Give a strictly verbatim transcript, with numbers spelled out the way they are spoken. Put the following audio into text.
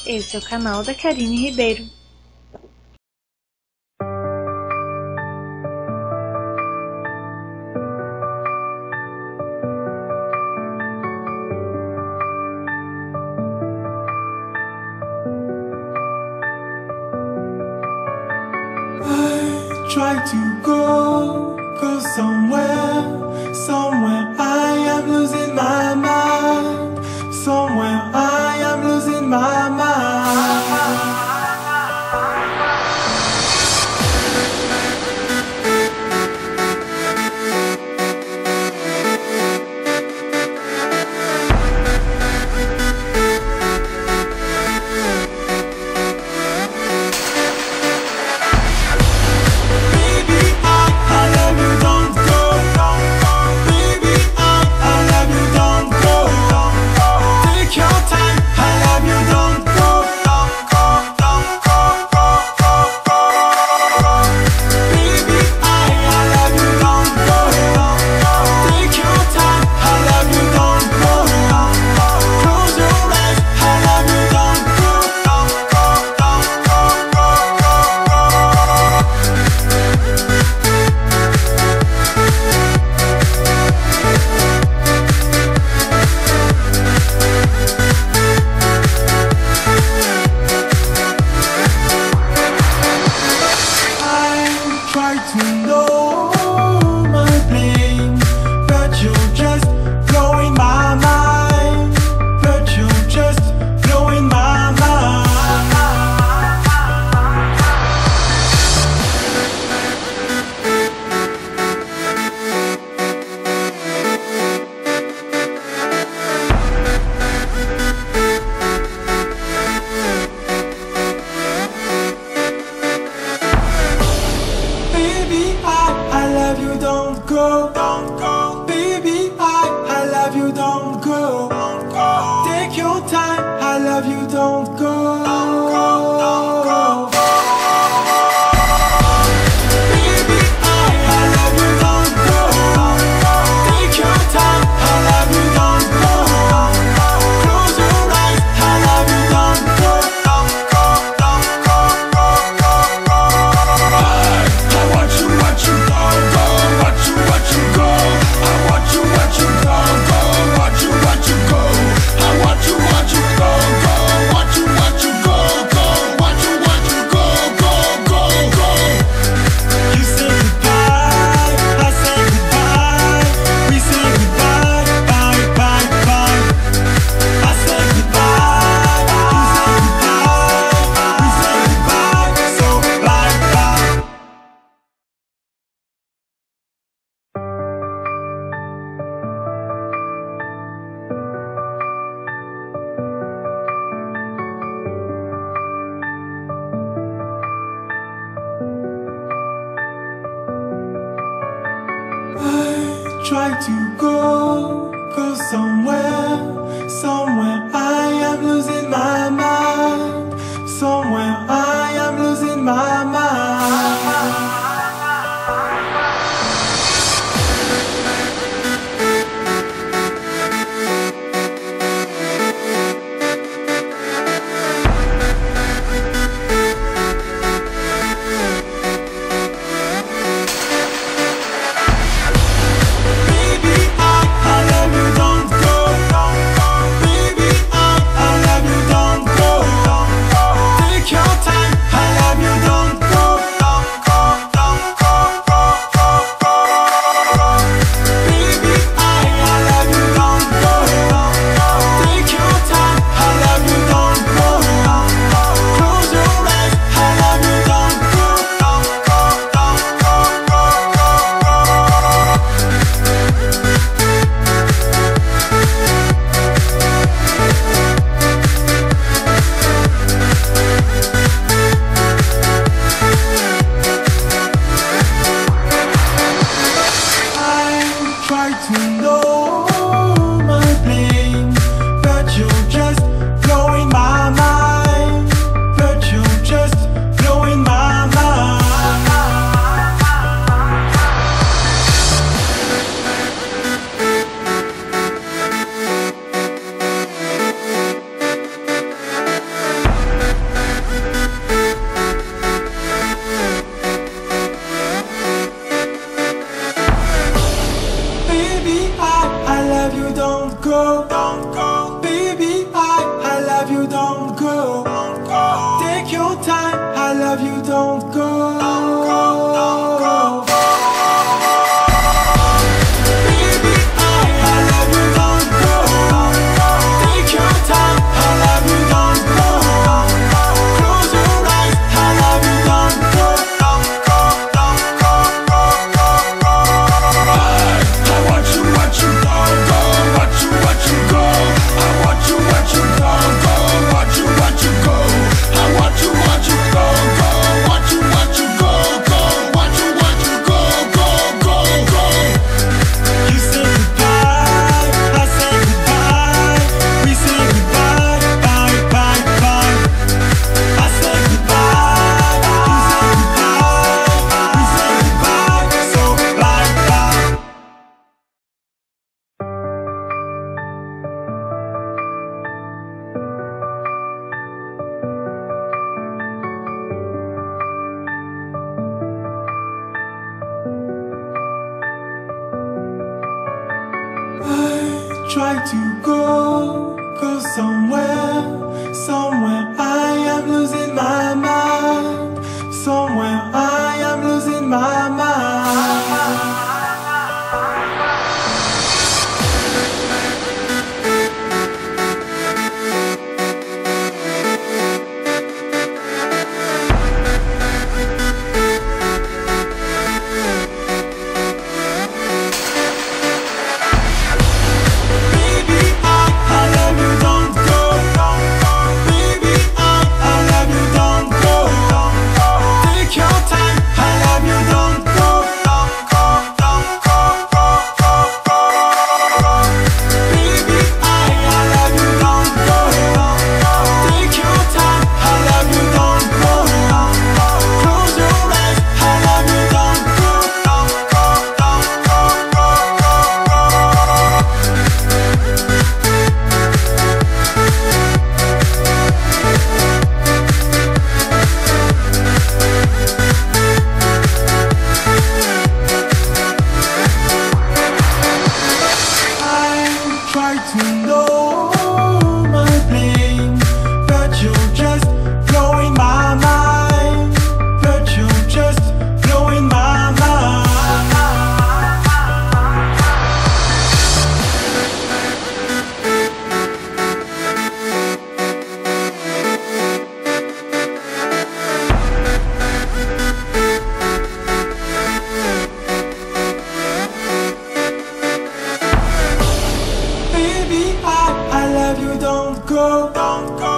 Esse é o canal da Karine Ribeiro. I try to go, go somewhere, somewhere I am losing my mind, somewhere I am losing my mind. Try to go, go somewhere, somewhere I am losing my mind, somewhere I am losing my mind. Baby, I, I love you, don't go. Baby, I, I try to go, go somewhere, somewhere I am losing my mind, somewhere I am losing my mind. Try to know my blame, but you're just blowing my mind, but you're just blowing my mind. Baby, I, I love you, don't go, don't go.